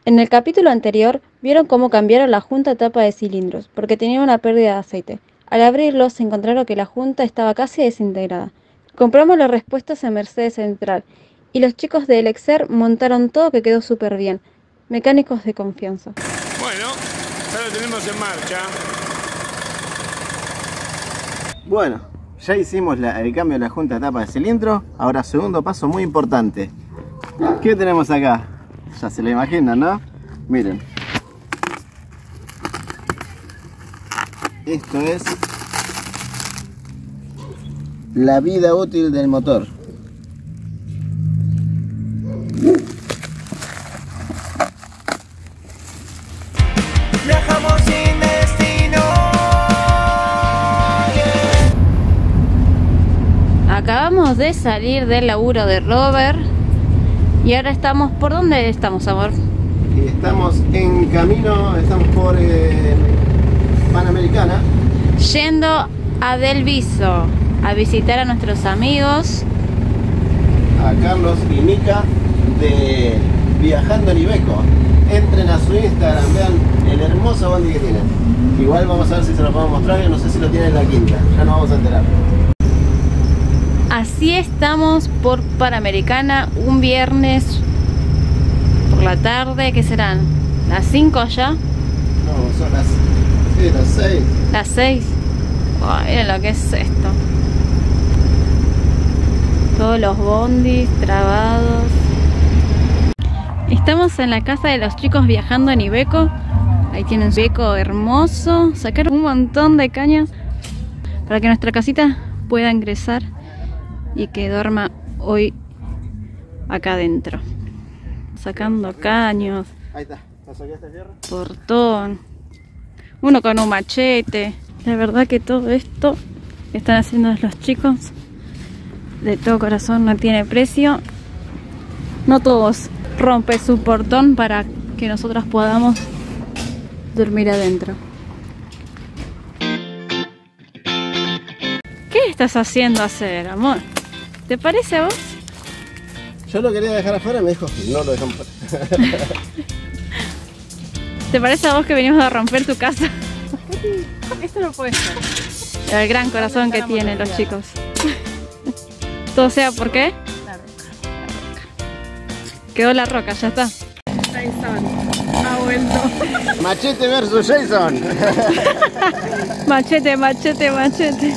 En el capítulo anterior, vieron cómo cambiaron la junta tapa de cilindros, porque tenía una pérdida de aceite. Al abrirlo, se encontraron que la junta estaba casi desintegrada. Compramos los repuestos en Mercedes Central, y los chicos de Elexer montaron todo que quedó súper bien. Mecánicos de confianza. Bueno, ya lo tenemos en marcha. Bueno, ya hicimos el cambio de la junta tapa de cilindro. Ahora segundo paso muy importante. ¿Qué tenemos acá? Ya se lo imaginan, ¿no? Miren. Esto es la vida útil del motor. Viajamos sin destino. Acabamos de salir del laburo de Robert y ahora estamos... ¿Por dónde estamos, amor? Estamos en camino, estamos por Panamericana. Yendo a Del Viso a visitar a nuestros amigos. A Carlos y Mica de Viajando en Iveco. Entren a su Instagram, vean el hermoso bondi que tienen. Igual vamos a ver si se lo podemos mostrar, no sé si lo tienen en la quinta, ya nos vamos a enterar. Así estamos por Panamericana un viernes por la tarde. ¿Qué serán? ¿Las 5 ya? No, son las 6. ¿Las 6? Oh, miren lo que es esto. Todos los bondis trabados. Estamos en la casa de los chicos viajando en Iveco. Ahí tienen su Iveco hermoso. Sacaron un montón de cañas para que nuestra casita pueda ingresar y que duerma hoy acá adentro. Sacando caños. Ahí está, ¿la sacaste de fierro? Portón. Uno con un machete. La verdad que todo esto que están haciendo los chicos de todo corazón no tiene precio. No todos rompen su portón para que nosotros podamos dormir adentro. ¿Qué estás haciendo hacer, amor? ¿Te parece a vos? Yo lo quería dejar afuera y me dijo que no lo dejan afuera. ¿Te parece a vos que venimos a romper tu casa? Esto no puede ser. El gran corazón que tienen los chicos. Todo sea ¿por qué? La roca. Quedó la roca, ya está. Jason ha vuelto. Machete versus Jason. Machete, machete, machete.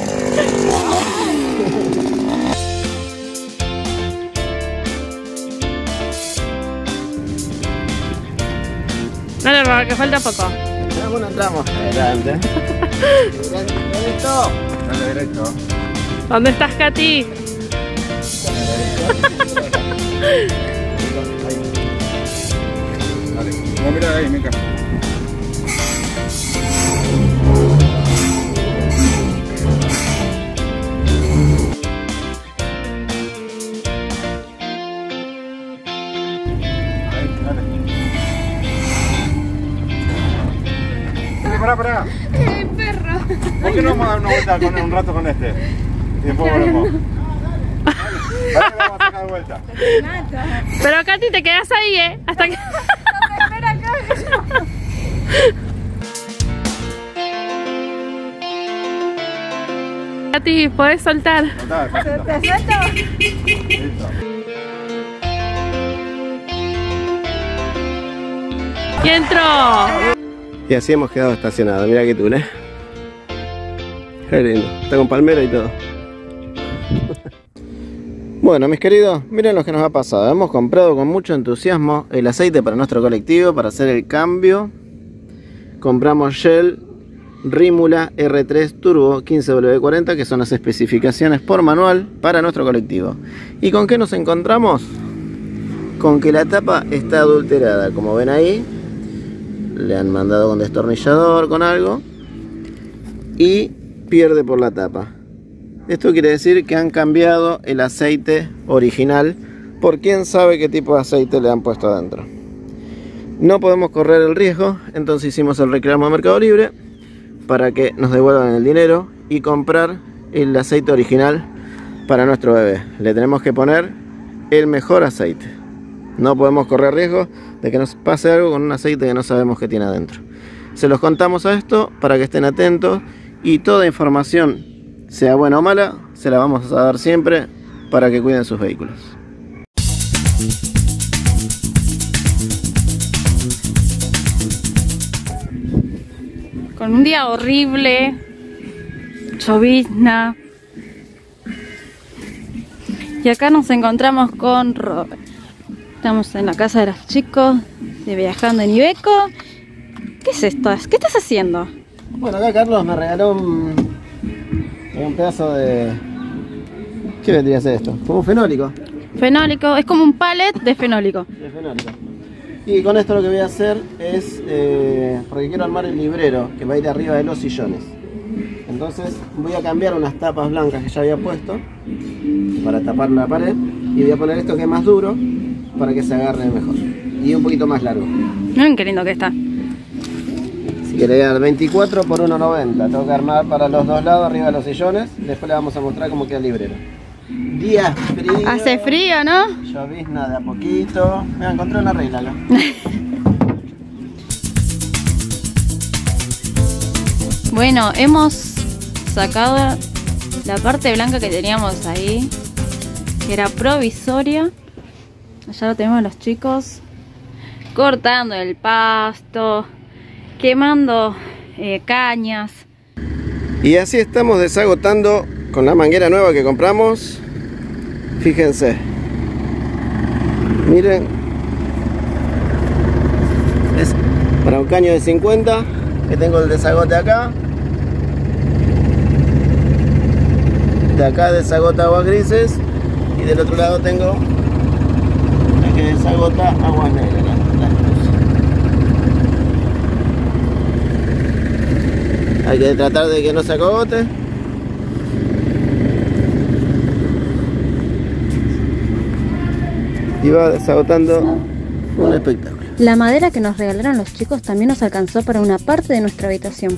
Dale, Robert, que falta poco. Entramos, entramos. Adelante. Derecho. Dale derecho. ¿Dónde estás, Katy? Dale, no mira ahí, Mica. Pará. Perro. ¿Por qué no vamos a dar una vuelta con un rato con este? Y después volvemos. Dale, vamos a sacar de vuelta. Pero Katy, te quedas ahí, hasta que... Espera acá. Katy, podés soltar. ¿Te suelto? Listo. Y entró. Y así hemos quedado estacionados. Mira qué túnel. Qué lindo. Está con palmera y todo. Bueno, mis queridos, miren lo que nos ha pasado. Hemos comprado con mucho entusiasmo el aceite para nuestro colectivo para hacer el cambio. Compramos Shell Rímula R3 Turbo 15W40, que son las especificaciones por manual para nuestro colectivo. ¿Y con qué nos encontramos? Con que la tapa está adulterada, como ven ahí. Le han mandado con destornillador, con algo, y pierde por la tapa. Esto quiere decir que han cambiado el aceite original por quién sabe qué tipo de aceite le han puesto adentro. No podemos correr el riesgo, entonces hicimos el reclamo a Mercado Libre para que nos devuelvan el dinero y comprar el aceite original para nuestro bebé. Le tenemos que poner el mejor aceite. No podemos correr riesgo de que nos pase algo con un aceite que no sabemos qué tiene adentro. Se los contamos a esto para que estén atentos, y toda información, sea buena o mala, se la vamos a dar siempre para que cuiden sus vehículos. Con un día horrible, llovizna. Y acá nos encontramos con Robert. Estamos en la casa de los chicos de Viajando en Iveco. ¿Qué es esto? ¿Qué estás haciendo? Bueno, acá Carlos me regaló un pedazo de... ¿Qué vendría a ser esto? Como un fenólico. Fenólico, es como un pallet de fenólico. De fenólico. Y con esto lo que voy a hacer es, porque quiero armar el librero que va a ir arriba de los sillones. Entonces voy a cambiar unas tapas blancas que ya había puesto para tapar la pared, y voy a poner esto que es más duro para que se agarre mejor y un poquito más largo. Miren qué lindo que está. Si querés dar 24 por 1,90, tengo que armar para los dos lados arriba de los sillones. Después le vamos a mostrar cómo queda el librero. Día frío. Hace frío, ¿no? Llovizna de a poquito. Mira, encontré una regla acá. Bueno, hemos sacado la parte blanca que teníamos ahí, que era provisoria. Allá lo tenemos los chicos cortando el pasto, quemando cañas. Y así estamos desagotando con la manguera nueva que compramos. Fíjense, miren, es para un caño de 50 que tengo el desagote acá. De acá desagota aguas grises y del otro lado tengo el que desagota aguas negras. Hay que tratar de que no se agote. Y va desagotando un espectáculo. La madera que nos regalaron los chicos también nos alcanzó para una parte de nuestra habitación.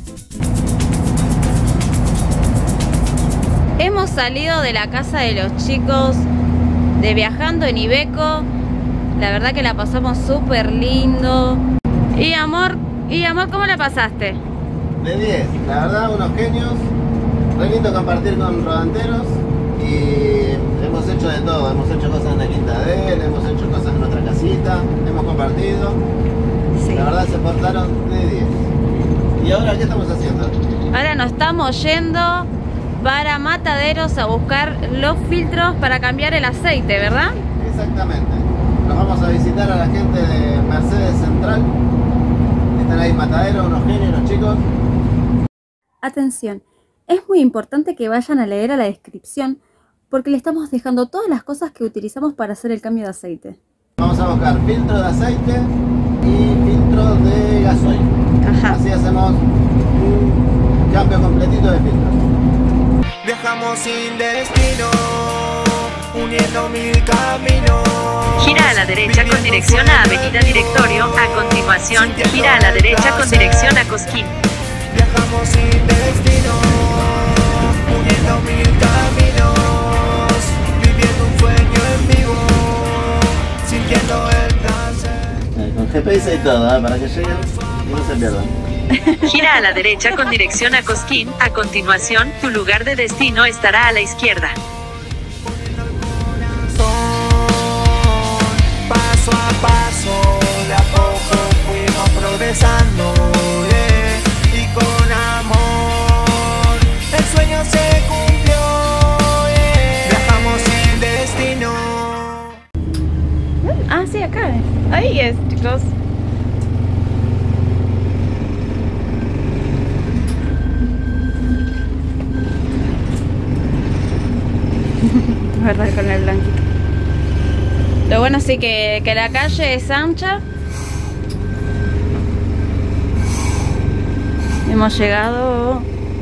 Hemos salido de la casa de los chicos de Viajando en Iveco. La verdad que la pasamos súper lindo. Y amor, ¿cómo la pasaste? De 10, la verdad, unos genios. Re lindo compartir con rodanteros. Y hemos hecho de todo, hemos hecho cosas en la quinta de él, hemos hecho cosas en nuestra casita, hemos compartido. Sí. La verdad se portaron de 10. ¿Y ahora qué estamos haciendo? Ahora nos estamos yendo para Mataderos a buscar los filtros para cambiar el aceite, ¿verdad? Exactamente. Nos vamos a visitar a la gente de Mercedes Central. Están ahí en Mataderos, unos genios, los chicos. Atención, es muy importante que vayan a leer a la descripción porque le estamos dejando todas las cosas que utilizamos para hacer el cambio de aceite. Vamos a buscar filtro de aceite y filtro de gasoil. Ajá. Así hacemos un cambio completito de filtro. Viajamos sin destino, uniendo mil caminos. Gira a la derecha con dirección a Avenida Directorio. A continuación, gira a la derecha con dirección a Cosquín. Viajamos sin destino, uniendo mil caminos, viviendo un sueño en vivo, sintiendo el placer. Con GPS y todo, para que lleguen y no se pierdan. Gira a la derecha con dirección a Cosquín. A continuación, tu lugar de destino estará a la izquierda. Paso a paso, de a poco fuimos progresando, y con amor el sueño se cumplió, viajamos sin destino. Ah, sí, acá es. Ahí es, chicos. Verdad, con el blanquito. Lo bueno sí que la calle es ancha. Hemos llegado.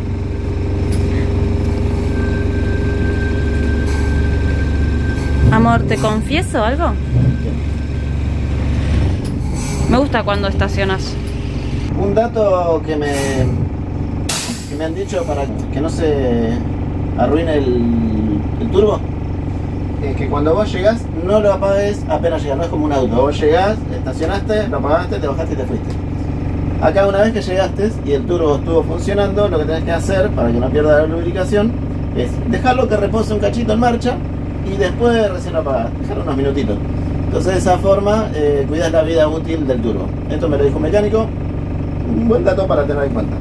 Amor, ¿te confieso algo? Me gusta cuando estacionas. Un dato que me han dicho para que no se arruine el turbo es que cuando vos llegás no lo apagues apenas llegas, no es como un auto. Vos llegás, estacionaste, lo apagaste, te bajaste y te fuiste. Acá una vez que llegaste y el turbo estuvo funcionando, lo que tenés que hacer para que no pierda la lubricación es dejarlo que repose un cachito en marcha y después recién lo apagás, dejarlo unos minutitos. Entonces de esa forma cuidas la vida útil del turbo. Esto me lo dijo un mecánico, un buen dato para tener en cuenta.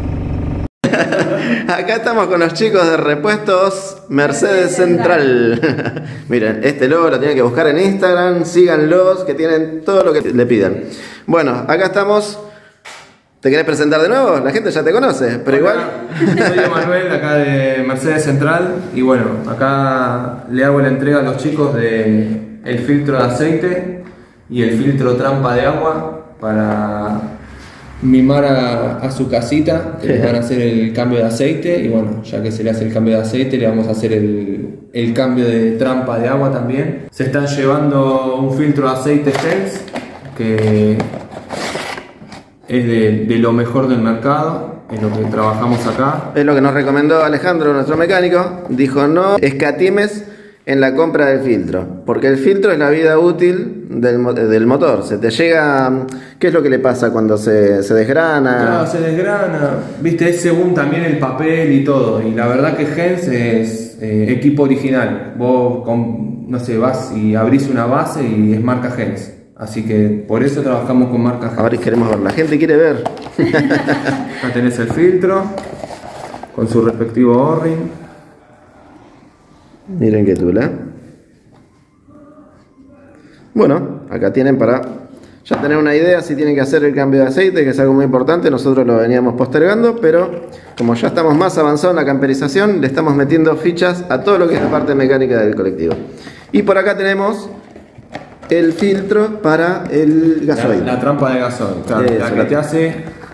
Acá estamos con los chicos de repuestos Mercedes Central. Miren, este logo lo tienen que buscar en Instagram, síganlos que tienen todo lo que le pidan. Bueno, acá estamos. ¿Te querés presentar de nuevo? La gente ya te conoce, pero igual. Soy Emanuel, acá de Mercedes Central. Y bueno, acá le hago la entrega a los chicos de el filtro de aceite y el filtro trampa de agua para mimar a su casita, que les van a hacer el cambio de aceite. Y bueno, ya que se le hace el cambio de aceite, le vamos a hacer el cambio de trampa de agua también. Se están llevando un filtro de aceite Hens, que es de lo mejor del mercado, es lo que trabajamos acá. Es lo que nos recomendó Alejandro, nuestro mecánico. Dijo: no escatimes en la compra del filtro, porque el filtro es la vida útil del motor. Se te llega... ¿Qué es lo que le pasa cuando se desgrana? Claro, se desgrana, viste, es según también el papel y todo. Y la verdad que Hens es equipo original. Vos, no sé, vas y abrís una base y es marca Hens. Así que por eso trabajamos con marca Hens. Ahora queremos ver, la gente quiere ver. Acá tenés el filtro con su respectivo O-ring. Miren qué tula. Bueno, acá tienen para ya tener una idea si tienen que hacer el cambio de aceite, que es algo muy importante. Nosotros lo veníamos postergando, pero como ya estamos más avanzados en la camperización, le estamos metiendo fichas a todo lo que es la parte mecánica del colectivo. Y por acá tenemos el filtro para el gasoil. La trampa de gasoil, claro, la que te hace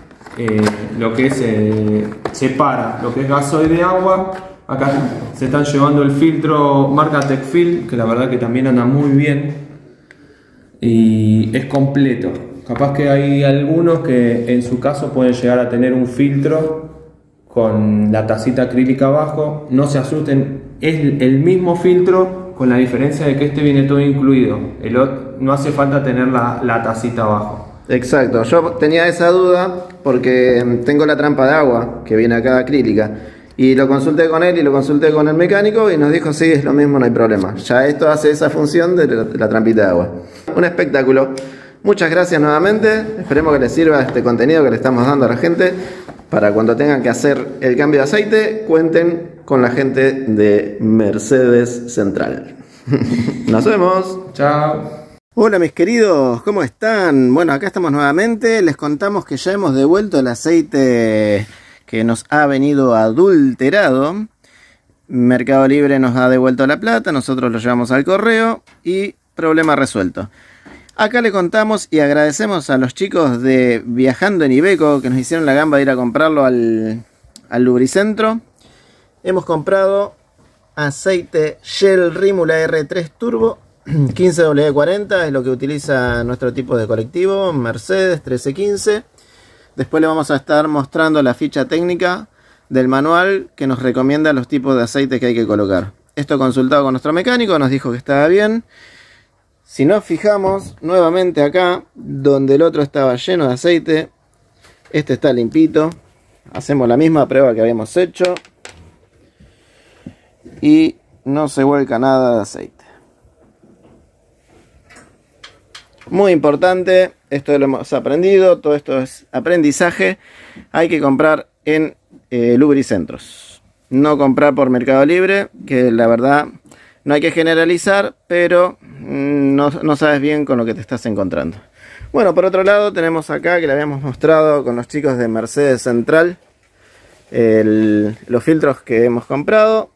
lo que es separa lo que es gasoil de agua. Acá se están llevando el filtro marca Techfill, que la verdad que también anda muy bien y es completo. Capaz que hay algunos que en su caso pueden llegar a tener un filtro con la tacita acrílica abajo. No se asusten, es el mismo filtro, con la diferencia de que este viene todo incluido. El otro no hace falta tener la tacita abajo. Exacto, yo tenía esa duda porque tengo la trampa de agua que viene acá acrílica. Y lo consulté con él y lo consulté con el mecánico y nos dijo: sí, es lo mismo, no hay problema. Ya esto hace esa función de la trampita de agua. Un espectáculo. Muchas gracias nuevamente. Esperemos que les sirva este contenido que le estamos dando a la gente. Para cuando tengan que hacer el cambio de aceite, cuenten con la gente de Mercedes Central. Nos vemos. Chao. Hola mis queridos, ¿cómo están? Bueno, acá estamos nuevamente. Les contamos que ya hemos devuelto el aceite que nos ha venido adulterado. Mercado Libre nos ha devuelto la plata, nosotros lo llevamos al correo y problema resuelto. Acá le contamos y agradecemos a los chicos de Viajando en Iveco que nos hicieron la gamba de ir a comprarlo al lubricentro. Hemos comprado aceite Shell Rímula R3 Turbo 15W40, es lo que utiliza nuestro tipo de colectivo, Mercedes 1315. Después le vamos a estar mostrando la ficha técnica del manual que nos recomienda los tipos de aceite que hay que colocar. Esto consultado con nuestro mecánico, nos dijo que estaba bien. Si nos fijamos nuevamente acá, donde el otro estaba lleno de aceite, este está limpito. Hacemos la misma prueba que habíamos hecho y no se vuelca nada de aceite. Muy importante, esto lo hemos aprendido, todo esto es aprendizaje. Hay que comprar en lubricentros, no comprar por Mercado Libre, que la verdad no hay que generalizar, pero no sabes bien con lo que te estás encontrando. Bueno, por otro lado tenemos acá, que le habíamos mostrado con los chicos de Mercedes Central, los filtros que hemos comprado.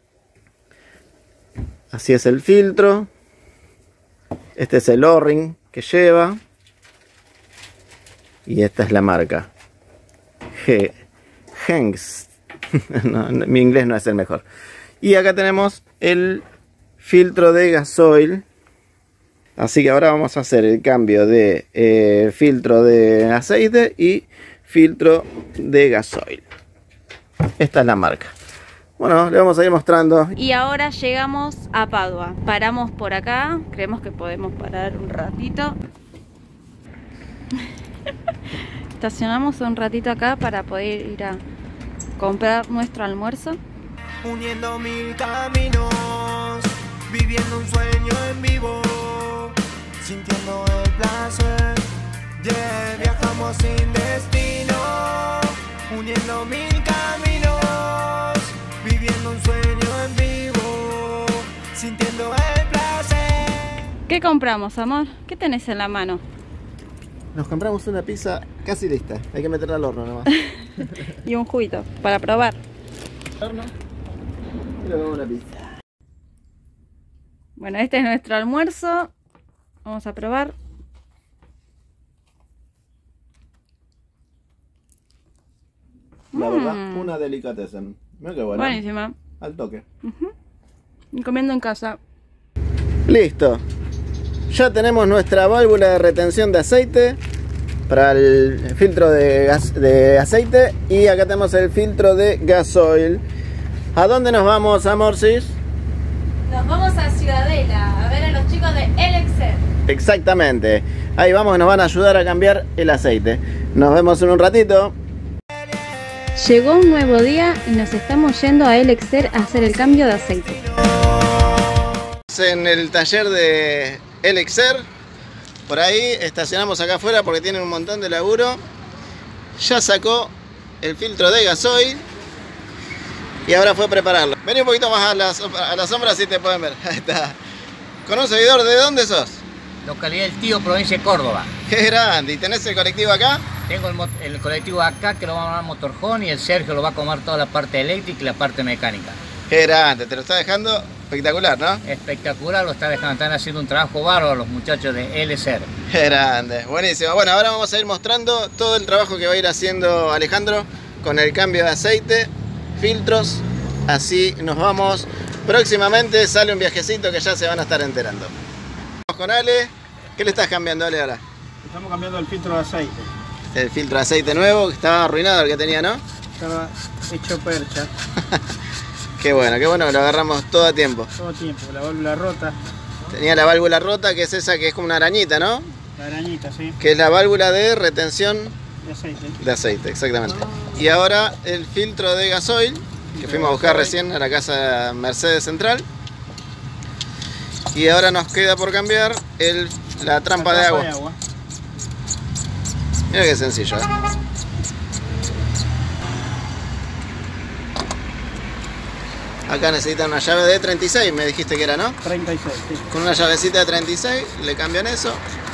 Así es el filtro. Este es el O-ring que lleva. Y esta es la marca. Hens. No, mi inglés no es el mejor. Y acá tenemos el filtro de gasoil. Así que ahora vamos a hacer el cambio de filtro de aceite y filtro de gasoil. Esta es la marca. Bueno, le vamos a ir mostrando. Y ahora llegamos a Padua. Paramos por acá. Creemos que podemos parar un ratito. Estacionamos un ratito acá para poder ir a comprar nuestro almuerzo. Uniendo mil caminos, viviendo un sueño en vivo, sintiendo el placer. Yeah, viajamos sin destino, uniendo mil caminos, viviendo un sueño en vivo, sintiendo el placer. ¿Qué compramos, amor? ¿Qué tenés en la mano? Nos compramos una pizza casi lista. Hay que meterla al horno nomás. Y un juguito para probar. Horno. Y luego una pizza. Bueno, este es nuestro almuerzo. Vamos a probar. La verdad, una delicatessen. Mira qué buena. Buenísima. Al toque. Y comiendo en casa. Listo. Ya tenemos nuestra válvula de retención de aceite para el filtro de aceite. Y acá tenemos el filtro de gasoil. ¿A dónde nos vamos, Amorcis? Nos vamos a Ciudadela a ver a los chicos de Elixir. Exactamente. Ahí vamos, que nos van a ayudar a cambiar el aceite. Nos vemos en un ratito. Llegó un nuevo día y nos estamos yendo a Elixir a hacer el cambio de aceite. En el taller de Elixir, por ahí estacionamos acá afuera porque tienen un montón de laburo. Ya sacó el filtro de gasoil y ahora fue a prepararlo. Vení un poquito más a la sombra si te pueden ver. Ahí está. Con un seguidor, ¿de dónde sos? Localidad del Tío, provincia de Córdoba. Qué grande. ¿Y tenés el colectivo acá? Tengo el colectivo acá que lo va a llamar motorhome y el Sergio lo va a comer toda la parte eléctrica y la parte mecánica. Qué grande. Te lo está dejando espectacular, ¿no? Espectacular, lo está dejando. Están haciendo un trabajo bárbaro los muchachos de Elixir. Qué grande. Buenísimo. Bueno, ahora vamos a ir mostrando todo el trabajo que va a ir haciendo Alejandro con el cambio de aceite, filtros. Así nos vamos. Próximamente sale un viajecito que ya se van a estar enterando. Vamos con Ale. ¿Qué le estás cambiando, Ale, ahora? Estamos cambiando el filtro de aceite. El filtro de aceite nuevo, que estaba arruinado el que tenía, ¿no? Estaba hecho percha. Qué bueno que lo agarramos todo a tiempo. Todo tiempo, la válvula rota. Tenía la válvula rota, que es esa que es como una arañita, ¿no? La arañita, sí. Que es la válvula de retención De aceite. de aceite, exactamente. Y ahora el filtro de gasoil, que fuimos a buscar recién a la casa Mercedes Central. Y ahora nos queda por cambiar la trampa de agua. Mira qué sencillo, ¿eh? Acá necesitan una llave de 36, me dijiste que era, ¿no? 36, sí. Con una llavecita de 36 le cambian eso.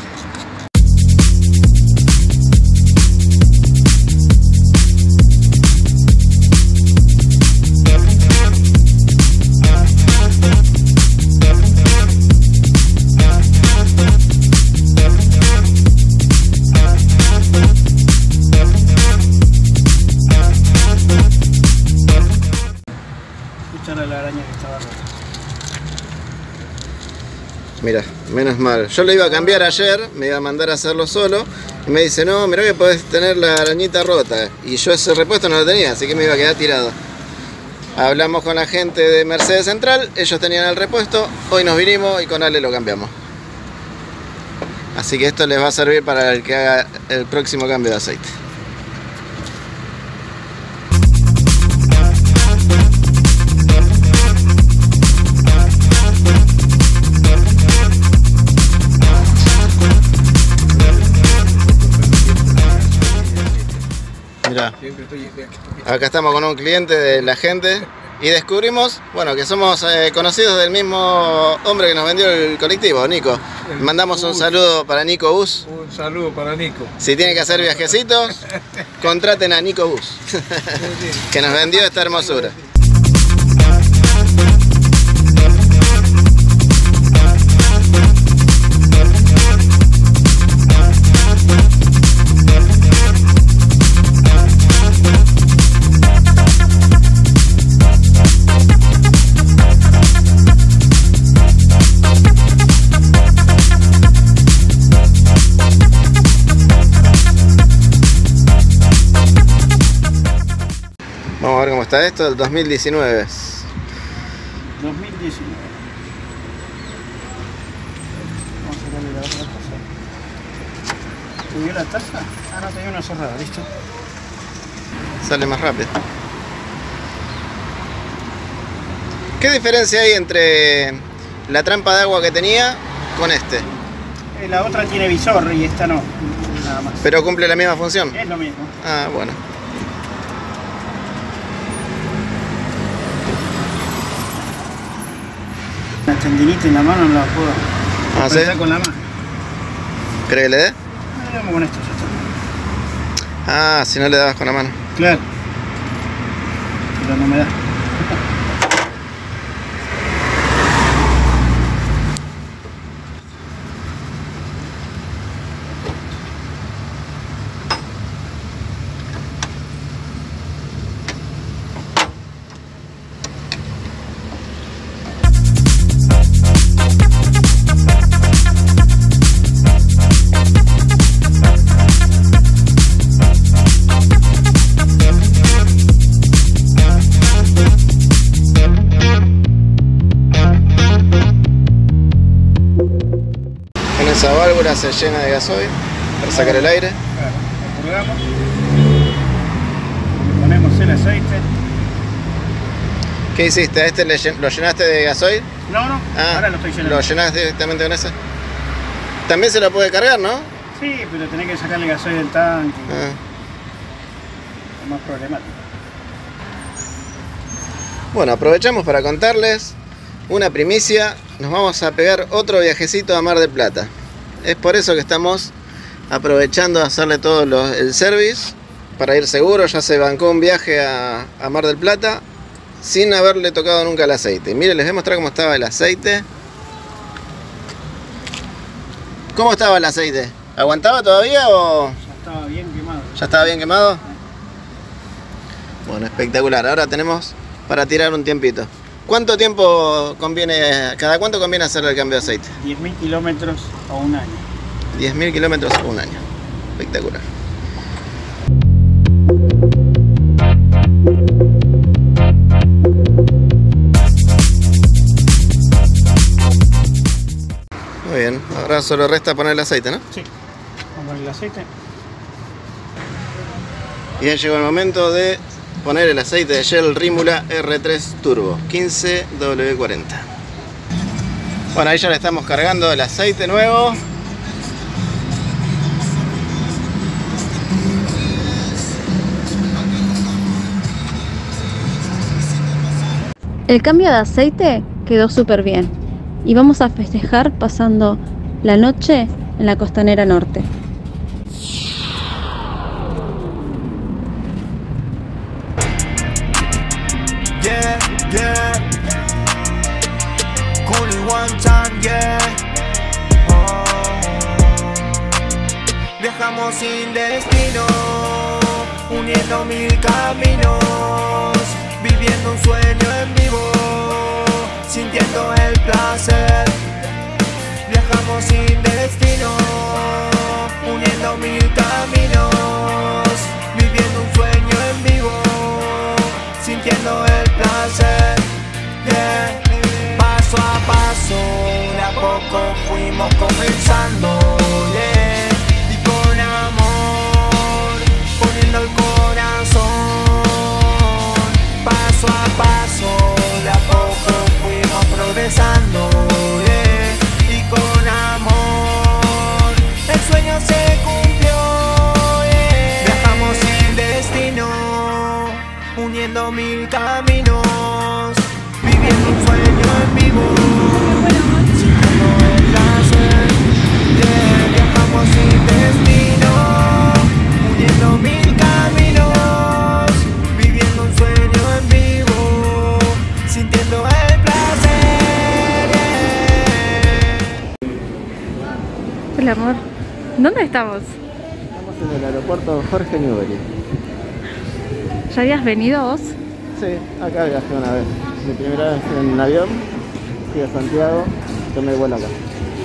La araña que estaba rota. Mira, menos mal. Yo lo iba a cambiar ayer, me iba a mandar a hacerlo solo. Y me dice, no, mirá que podés tener la arañita rota. Y yo ese repuesto no lo tenía, así que me iba a quedar tirado. Hablamos con la gente de Mercedes Central, ellos tenían el repuesto. Hoy nos vinimos y con Ale lo cambiamos. Así que esto les va a servir para el que haga el próximo cambio de aceite. Mirá, acá estamos con un cliente de la gente y descubrimos, bueno, que somos conocidos del mismo hombre que nos vendió el colectivo, Nico. Mandamos un saludo para Nico Bus. Un saludo para Nico. Si tienen que hacer viajecitos, contraten a Nico Bus, que nos vendió esta hermosura. gusta esto del 2019. 2019. Vamos a sacarle la otra taza. ¿Te dio la taza? Ah, no, tenía una cerrada, listo. Sale más rápido. ¿Qué diferencia hay entre la trampa de agua que tenía con este? La otra tiene visor y esta no, nada más. ¿Pero cumple la misma función? Es lo mismo. Ah, bueno. La tendinita en la mano no la puedo apretar con la mano. ¿Cree que le dé? Le damos con esto, ya está. Ah, si no le dabas con la mano. Claro. Pero no me da. Esa válvula se llena de gasoil para sacar el aire. Claro, lo colgamos. Ponemos el aceite. ¿Qué hiciste? ¿A este lo llenaste de gasoil? No, no, ahora lo estoy llenando. ¿Lo llenás directamente con ese? También se lo puede cargar, ¿no? Sí, pero tenés que sacarle gasoil del tanque. Es más problemático. Bueno, aprovechamos para contarles una primicia. Nos vamos a pegar otro viajecito a Mar del Plata. Es por eso que estamos aprovechando de hacerle todo el service para ir seguro. Ya se bancó un viaje a Mar del Plata sin haberle tocado nunca el aceite. Miren, les voy a mostrar cómo estaba el aceite. ¿Cómo estaba el aceite? ¿Aguantaba todavía o...? Ya estaba bien quemado. ¿Ya estaba bien quemado? Bueno, espectacular. Ahora tenemos para tirar un tiempito. ¿Cuánto tiempo conviene, cada cuánto conviene hacerle el cambio de aceite? 10.000 kilómetros o un año. 10.000 kilómetros o un año. Espectacular. Muy bien, ahora solo resta poner el aceite, ¿no? Sí, vamos a poner el aceite. Y ya llegó el momento de poner el aceite de Shell Rímula R3 Turbo 15W40. Bueno, ahí ya le estamos cargando el aceite nuevo. El cambio de aceite quedó súper bien y vamos a festejar pasando la noche en la Costanera Norte. Yeah, yeah. Only one time, yeah. Viajamos sin destino, uniendo 1000 caminos, viviendo un sueño en vivo, sintiendo el placer. Viajamos sin destino, uniendo 1000 caminos, viviendo un sueño en vivo, sintiendo el placer, yeah. Paso a paso, de a poco fuimos comenzando, yeah. Y con amor, poniendo el corazón. Paso a paso, de a poco fuimos progresando, yeah. Y con amor, el sueño se cumplió, yeah. Viajamos sin destino, uniendo 1000 caminos, viviendo un sueño en vivo, sintiendo el placer, yeah. Viajamos sin destino, uniendo 1000 caminos, viviendo un sueño en vivo, sintiendo el placer, yeah. Hola amor, ¿dónde estamos? Estamos en el aeropuerto Jorge Newbery. ¿Ya habías venido vos? Sí, acá viajé una vez. Mi primera vez en avión, fui a Santiago, tomé vuelo acá.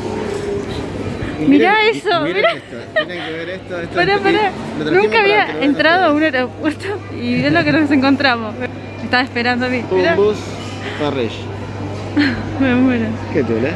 Y mirá miren, eso, miren mirá. esto, tienen que ver esto. Pará. Lo trajimos Nunca para había que lo vean entrado a ustedes. un aeropuerto y es lo que nos encontramos. estaba esperando a mí. Humbus parrilla. Me muero. ¿Qué tula?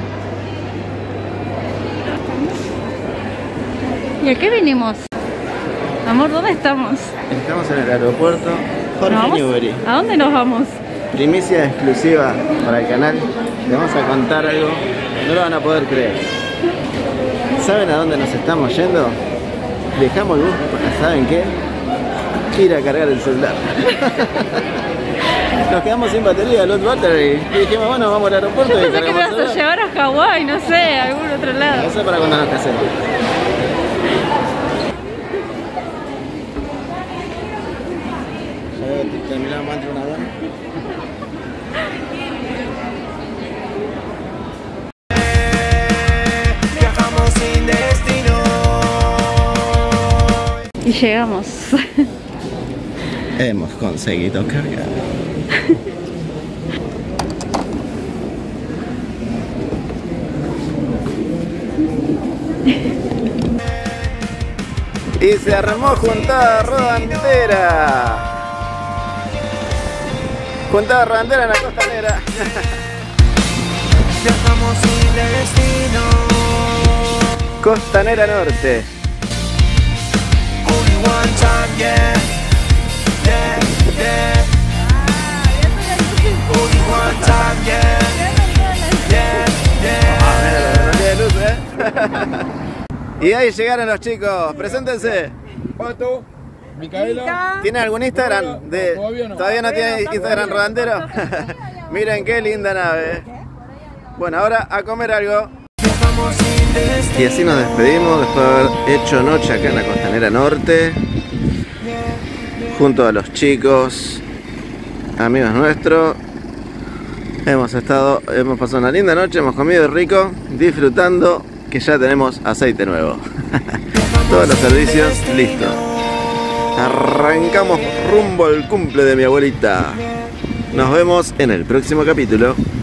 ¿Y a qué vinimos? Amor, ¿dónde estamos? Estamos en el aeropuerto Jorge ¿Nos vamos? Newbery. ¿A dónde nos vamos? Primicia exclusiva para el canal. Les vamos a contar algo. No lo van a poder creer. ¿Saben a dónde nos estamos yendo? Dejamos el bus para, ¿saben qué? Ir a cargar el celular. Nos quedamos sin batería, low battery. Y dijimos, bueno, vamos al aeropuerto y Yo pensé que me cargamos el ibas a celular. llevar a Hawái, no sé, a algún otro lado. Eso es para cuando nos casemos. Terminamos antes de una buena. Viajamos sin destino. Y llegamos. Hemos conseguido cargar. Y se armó juntada rodantera. Juntada rodantera en la costanera. Viajamos sin destino. Costanera Norte. Only one time, yeah. Yeah, yeah. Only one time, yeah. Yeah, yeah. Y ahí llegaron los chicos, preséntense. Pato, Micaela. ¿Tienen algún Instagram? ¿Todavía no tiene Instagram rodantero? Miren qué linda nave. Bueno, ahora a comer algo. Y así nos despedimos después de haber hecho noche acá en la Costanera Norte. Junto a los chicos, amigos nuestros. Hemos pasado una linda noche, hemos comido rico, disfrutando que ya tenemos aceite nuevo. Todos los servicios listos. Arrancamos rumbo al cumple de mi abuelita. Nos vemos en el próximo capítulo.